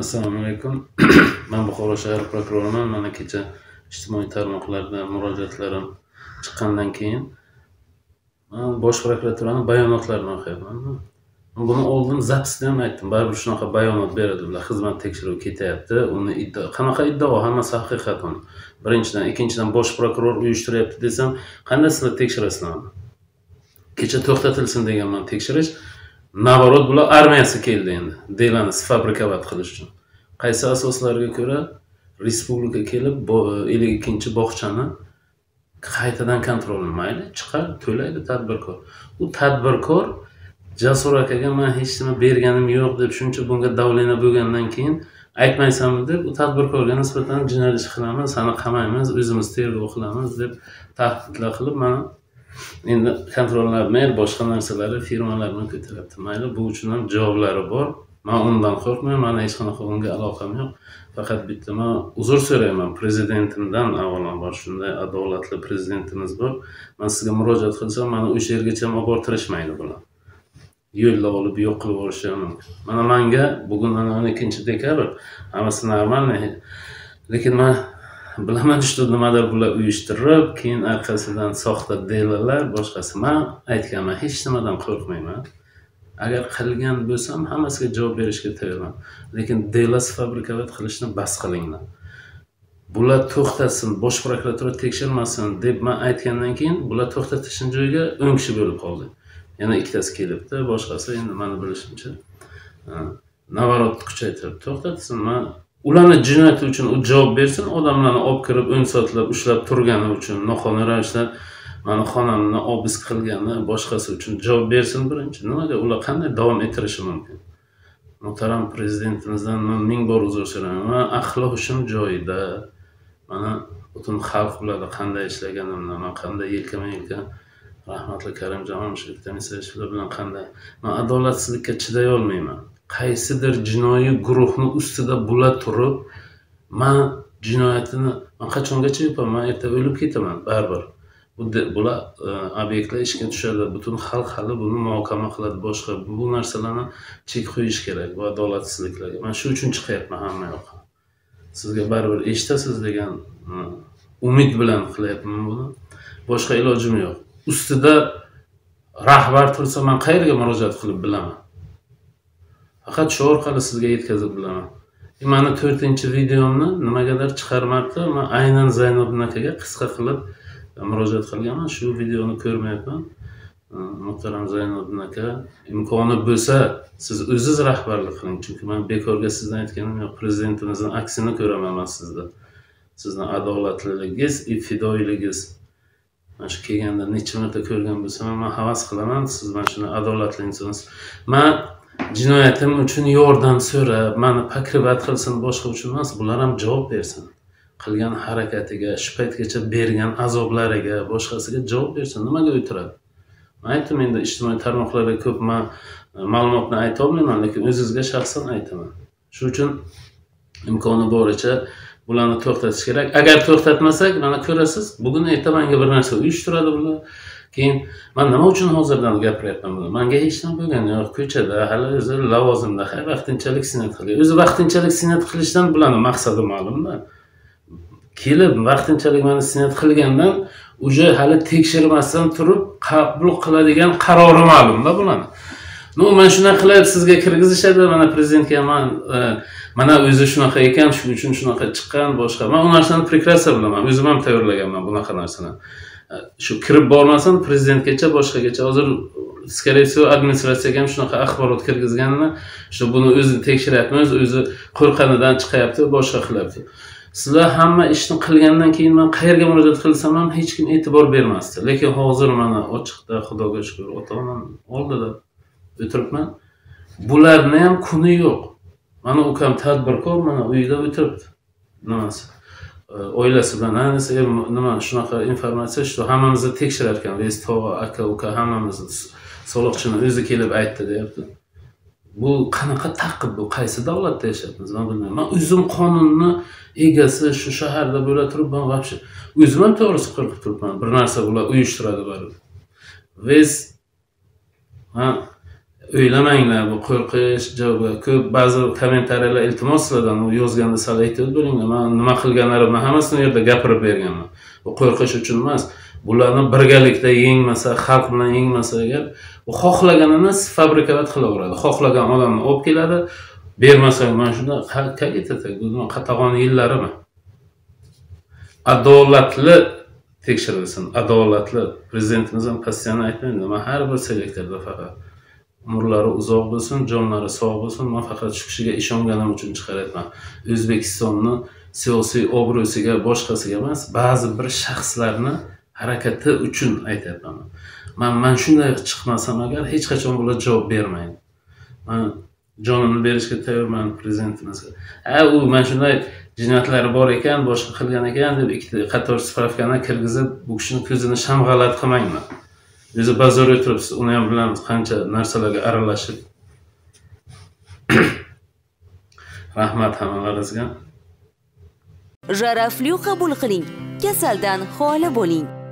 Assalomu alaykum. Men Buxoro shahar prokuroriman. Mana kecha ijtimoiy tarmoqlarda murojaatlarim chiqqandan keyin men Bosh prokuraturaning bayonotlarini o'qiyapman. Buni oldin zapisda ham aytdim. Baribir shunaqa bayonot beradi ular. Xizmat tekshiruvi ketyapti. Uni qanaqa iddao? Hammasi haqiqat uni. Birinchidan, ikkinchidan bosh prokuror uyushtiryapti desam, qanday sizlar tekshirasizlar? Kecha to'xtatilsin deganman tekshirish. Navorot bular armiyasi keldi endi. Delani fabrikovat qilish uchun. Qaysi asoslarga ko'ra respublika kelib 52-bog'chani qaytadan kontrollaydi, chiqar, to'laydi tadbirkor. U tadbirkor Jasur akaga men hech nima berganim yo'q deb shuncha bunga davlena bo'lgandan keyin aytmaysanmi deb u tadbirkorga nisbatan jinoiy ish qilamiz, seni qamaymiz, o'zimiz tergov qilamiz deb tahdidlar qilib mana endi kontrollarni, boshqa narsalarni firmalarni ko'taryapti. Mayli, bu uchun ham javoblari bor. Men undan qo'rqmayman, mana hech qanaqa unga aloqam yo'q. Faqat bitta men uzr so'rayman prezidentimdan, avvalambor shunday adolatli prezidentimiz bor. Men sizga murojaat qilsam, mana o'sha yergacha olib bortirishmaydi bular. Yo'lda olib yo'q qilib yuborishi mumkin. Mana menga bugun 12-dekabr, hammasi normal, lekin men bilaman shu nimadir bular uyushtirib, keyin orqasidan soxta delalar, boshqasi. Men aytganman, hech nimadan qo'rqmayman. Agar qilgan bo'lsam, hammasiga javob berishga tayyorman. Lekin delas fabrikovat qilishni bas qilinglar. Bular to'xtatsin, bosh prokuratura tekshirmasin deb men aytgandan keyin bular to'xtatishning joyiga 10 kishi bo'lib qoldi. Yana ikkitasi kelibdi, boshqasi endi meni bilishimcha navorot kuchaytirib to'xtatsin. Men ularni jinoyati uchun u javob bersin, odamlarni olib kirib 10 soatlab ushlab turgani uchun, noqonuniy ravishda meni xonamni obis qilgani, boshqasi uchun javob bersin birinchi. Nimaga ular qanday davom ettirishi mumkin? Muhtaram prezidentimizdan men ming bor uzr so'rayman. Men axloqim joyida. Mana butun xalq biladi qanday ishlaganimni, men qanday yelkama-yelka rahmatli Karim Jamoshov komissiyasilar bilan qanday. Men adolatsizlikka chiday olmayman. Qaysidir jinoiy guruhning ustida bular turib, men jinoyatini men qachongacha yapaman? Men erta o'lib ketaman, baribir. Bular obyektlar ishga tushadi, butun xalq hali buni muhokama qiladi, boshqa bu narsalarni chek qo'yish kerak, bu adolatsizliklarga. Men shu uchun chiqyapman hamma yoqqa. Sizga baribir eshitasiz degan umid bilan qilyapman buni. Boshqa ilojim yo'q. Ustida rahbar tursa men qayerga murojaat qilib bilaman? Faqat shu orqali sizga yetkazib bilaman. Meni 4-videomni nimagadir chiqarmabdi, men aynan Zaynoddin akaga qisqa qilib murojaat qilganman. Shu videoni ko'rmayapman. Muhtaram Zaynoddin aka, imkoni bo'lsa siz o'zingiz rahbarlik qiling, chunki men bekorga sizdan aytganim yo'q. Prezidentimizning aksini ko'raman men sizda. Sizning adolatligingiz, fidoyiligingiz. Mana shu kelganda necha marta ko'rgan bo'lsam, men havas qilaman, siz mana shuni adolatli insonsiz. Men jinoyatim uchun yordam so'rab, meni pakribat qilsin, boshqa uchun emas, bular ham javob bersin. Qilgan harakatiga, shu paytgacha bergan azoblariga, boshqasiga javob bersin. Nimaga o'tiradi? Men aytdim, endi ijtimoiy tarmoqlarda ko'p men ma'lumotni ayta olmayman, lekin o'zingizga shaxsan aytaman. Shu uchun imkoni boricha bularni to'xtatish kerak. Agar to'xtatmasak, mana ko'rasiz, bugun erta menga bir narsa uyushtiradi bular. Keyin men nima uchun hozirdan gapiryapman buni? Menga hech nima bo'lgani yo'q, ko'chada, hali o'zi lavozimda, vaqtinchalik sinat qilgan. O'zi vaqtinchalik sinat qilishdan bularning maqsadi ma'lum-da. Kelib vaqtinchalik meni sinat qilgandan uje hali tekshirmasdan turib qabul qiladigan qarori ma'lum-da bularni. Men shunday qilib sizga kirgizishadi, mana prezidentga mana o'zi shunaqa ekan, shu uchun shunaqa chiqqan, boshqa. Men u narsani prekrasa bilaman, o'zim ham tayyorlaganman bunaqa narsani. Shu kirib bormasam prezidentgacha, boshqagacha hozir skoriy administratsiyaga ham shunaqa axborot kirgizganini, shu buni o'zi tekshiryapmiz, o'zi qo'rqanidan chiqyapti, boshqa qilyapti. Sizlar hamma ishni qilgandan keyin men qayerga murojaat qilsam ham hech kim e'tibor bermasdi. Lekin hozir mana ochiqda, Xudoga shukr, ota-onam oldida o'tiribman. Bularning ham kuni yo'q. Mana ukam tadbirkor, mana uyda o'tiribdi. Nimasi? Oilasi bilan ayniqsa nima shunaqa informatsiya shu hammamizni tekshirar ekan. Tog'a, aka, uka hammamizni soliqchini o'zi kelib aytdi deyapti. Bu qanaqa taqib, bu qaysi davlatda yashayapmiz? Men bilmayman. Men o'zim qonunni egasi shu shaharda bo'la turib, men vobshe o'zim ham to'g'risi qo'rqib turibman. Bir narsa bular uyushtiradi baribir. Biz o'ylamanglar, bu qo'rqish javobi. Ko'p ba'zi kommentariyalar iltimos sizlardan u yozganda sal aytib beringlar. Men nima qilganlarimni hammasini u yerda gapirib berganman. Bu qo'rqish uchun emas. Bularni birgalikda yengmasa, xalq bilan yengmasa agar, u xohlaganini fabrikavat qilaveradi. Xohlagan odamni olib keladi, bermasa mana shunda qaytadi. Bu qatag'on yillarimi? Adolatli tekshirilsin, adolatli. Prezidentimiz ham pastidan aytmaydi. Men har bir selektorda faqat umrlari uzoq bo'lsin, jonlari sog' bo'lsin. Men faqat shu kishiga ishonganim uchun chiqaryapman. O'zbekistonni siyosiy obro'siga, boshqasiga emas, ba'zi bir shaxslarni harakati uchun aytayapman. Men shunday chiqmasam agar hech qachon bular javob bermaydi. Men jonimni berishga tayyorman prezidentimizga. U men shunday jinoyatlari bor ekan, boshqa qilgan ekan deb ikkita qator spravkani kirgizib, bu kishini ko'zini shamg'alat qilmayman. O'zi bozorga turibsiz, uni ham bilan qancha narsalarga aralashib. Rahmat hammalaringizga. Sharafli qabul qiling, kasaldan xoli bo'ling.